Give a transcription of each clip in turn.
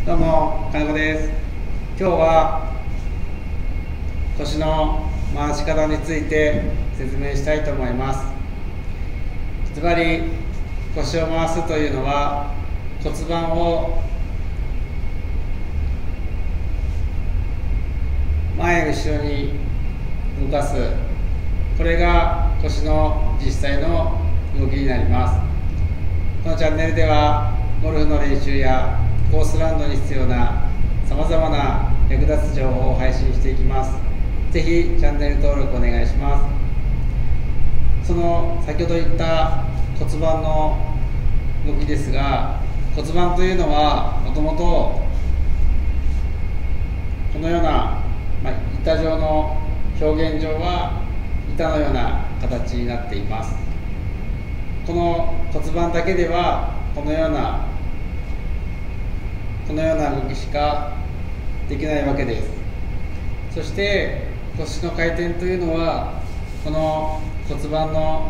どうも金子です。今日は腰の回し方について説明したいと思います。ズバリ腰を回すというのは骨盤を前後ろに動かす、これが腰の実際の動きになります。このチャンネルではゴルフの練習やコースラウンドに必要なさまざまな役立つ情報を配信していきます。ぜひチャンネル登録お願いします。その先ほど言った骨盤の動きですが、骨盤というのはもともとこのような、板状の表現上は板のような形になっています。この骨盤だけではこのような動きしかできないわけです。そして腰の回転というのはこの骨盤の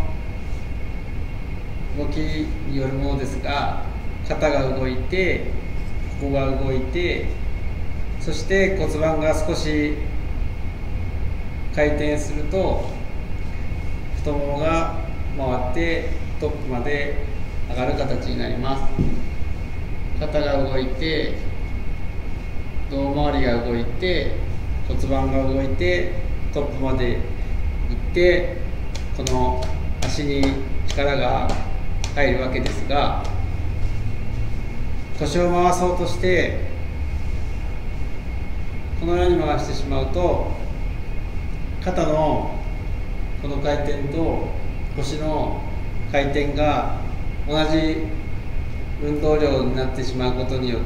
動きによるものですが、肩が動いて、ここが動いて、そして骨盤が少し回転すると太ももが回ってトップまで上がる形になります。肩が動いて、胴回りが動いて、骨盤が動いてトップまで行って、この足に力が入るわけですが、腰を回そうとしてこのように回してしまうと、肩のこの回転と腰の回転が同じ運動量になってしまうことによって、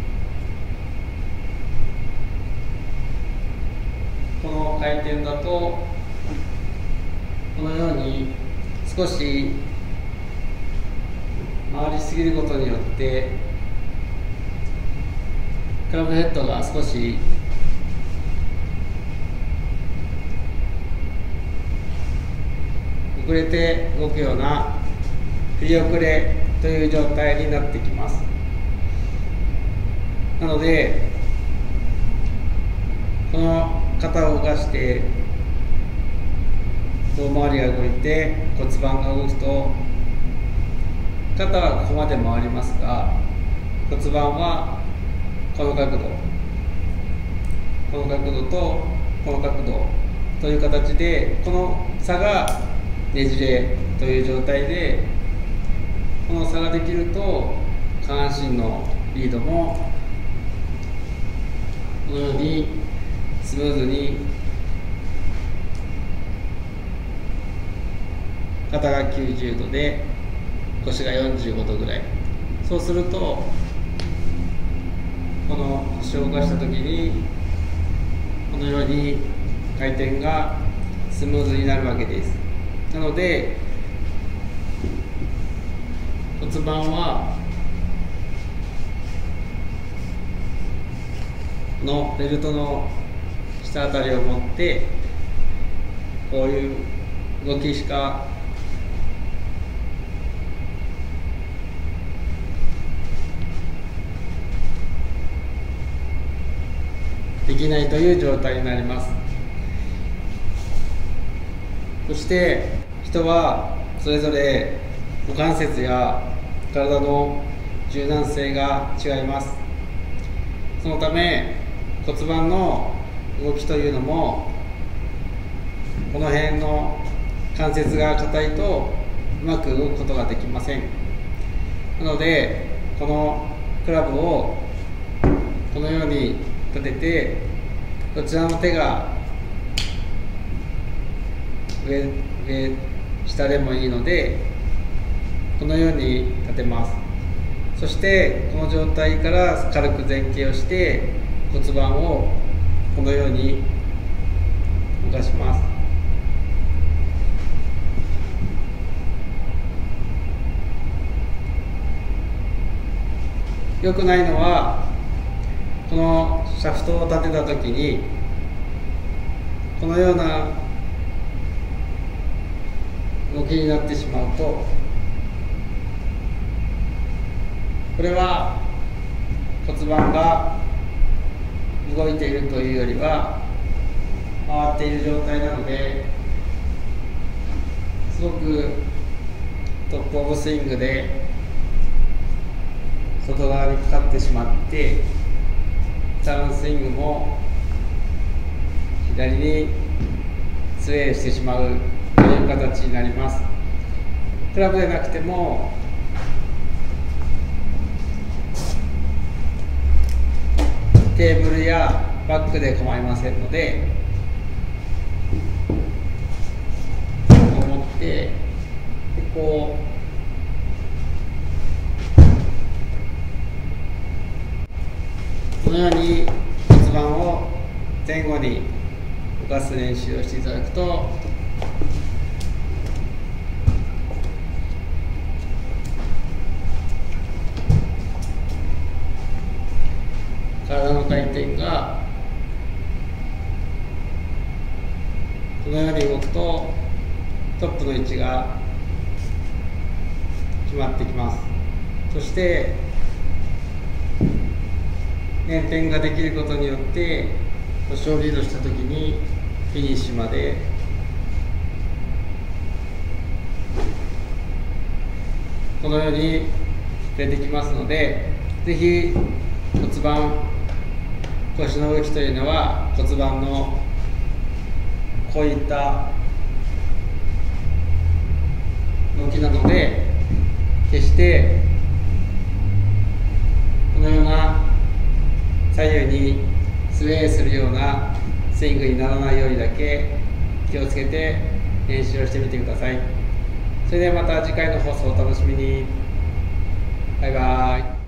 この回転だとこのように少し回りすぎることによってクラブヘッドが少し遅れて動くような振り遅れという状態になってきます。なのでこの肩を動かして胴回りが動いて骨盤が動くと、肩はここまで回りますが骨盤はこの角度、この角度とこの角度という形で、この差がねじれという状態で、この差ができると下半身のリードもこのようにスムーズに肩が90度で腰が45度ぐらい、そうするとこの腰を動かした時にこのように回転がスムーズになるわけです。なので骨盤はこのベルトの下あたりを持って、こういう動きしかできないという状態になります。そして人はそれぞれ股関節や体の柔軟性が違います。そのため骨盤の動きというのも、この辺の関節が硬いとうまく動くことができません。なのでこのクラブをこのように立てて、どちらの手が上下でもいいのでこのように立てます。そしてこの状態から軽く前傾をして骨盤をこのように動かします。良くないのは、このシャフトを立てた時にこのような動きになってしまうと、これは骨盤が動いているというよりは回っている状態なので、すごくトップオブスイングで外側にかかってしまってダウンスイングも左にスウェーしてしまうという形になります。クラブでなくてもテーブルやバッグで構いませんので、持ってこのように骨盤を前後に動かす練習をしていただくと、体の回転がこのように動くとトップの位置が決まってきます。そして捻転ができることによって腰をリードしたときにフィニッシュまでこのように出てきますので、ぜひ骨盤、腰の動きというのは骨盤のこういった動きなので、決してこのような左右にスウェーするようなスイングにならないようにだけ気をつけて練習をしてみてください。それではまた次回の放送をお楽しみに。バイバイ。